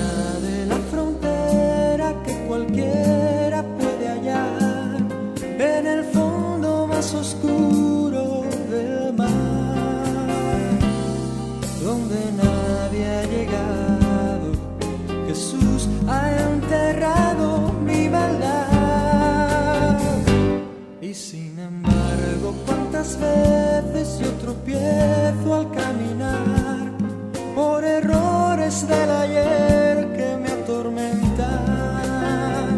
allá de la frontera que cualquiera puede hallar, en el fondo más oscuro del mar, donde nadie ha llegado, Jesús ha enterrado mi maldad. Y sin embargo, cuántas veces yo tropiezo al caminar por errores del ayer que me atormentan.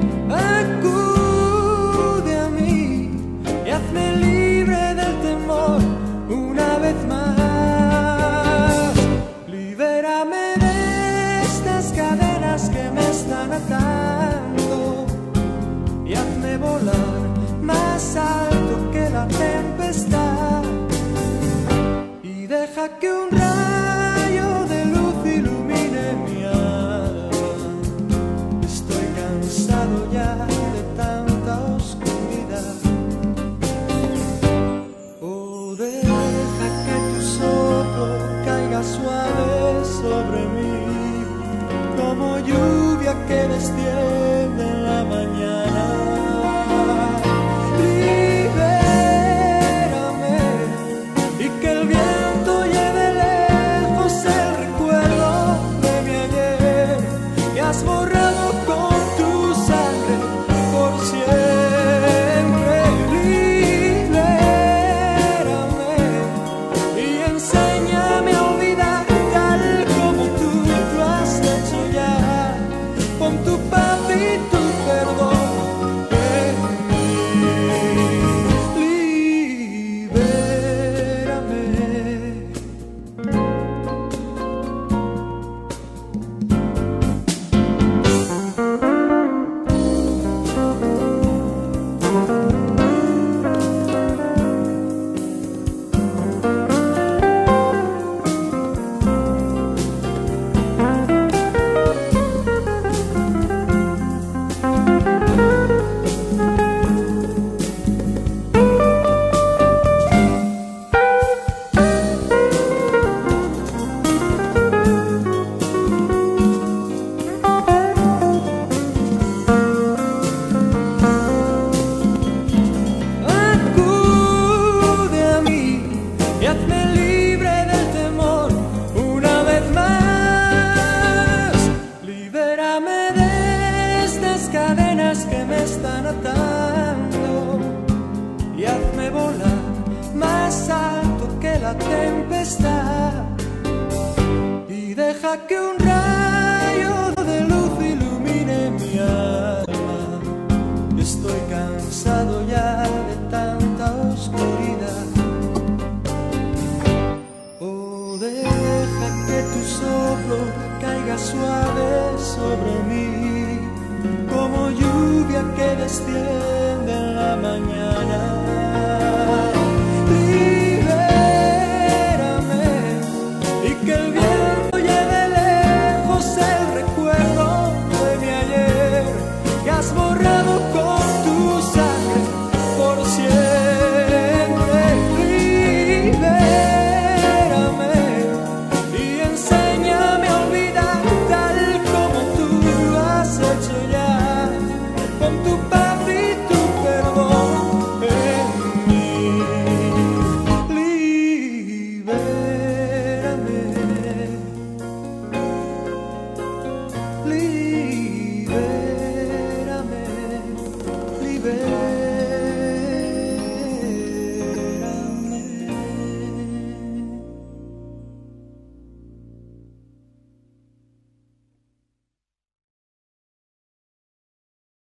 Acude a mí y hazme libre del temor una vez más. Libérame de estas cadenas que me están atando y hazme volar más alto que la tempestad. Y deja que un rayo de luz ilumine mi alma. Estoy cansado ya de tanta oscuridad. Oh, deja que tu soplo caiga suave sobre mí, como lluvia que desciende en la mañana. Has borrado con tu sangre por siempre. Libérame y enséñame a olvidar tal como tú lo has hecho ya. Pon tu paz y tu perdón en mí. Que me están atando y hazme volar más alto que la tempestad. Y deja que un rayo de luz ilumine mi alma. Estoy cansado ya de tanta oscuridad. Oh, deja que tu soplo caiga suave sobre mí, como lluvia que desciende en la mañana.